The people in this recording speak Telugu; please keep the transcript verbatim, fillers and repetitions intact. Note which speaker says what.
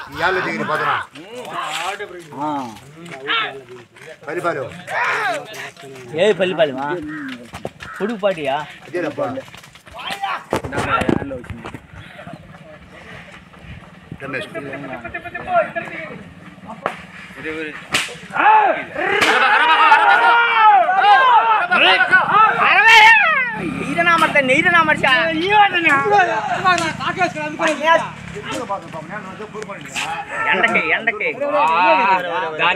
Speaker 1: ఇయాల దిగిరి పదనా ఆ పల్లిపాలు
Speaker 2: ఏ పల్లిపాలు మా పొడుగు పాటియా
Speaker 1: ఇదేనప్పా
Speaker 2: నలభై ఏళ్ళు వచ్చింది
Speaker 1: రమేష్
Speaker 2: ఈరనా మర్త నీరనా మర్చ ఎండకి ఎండకి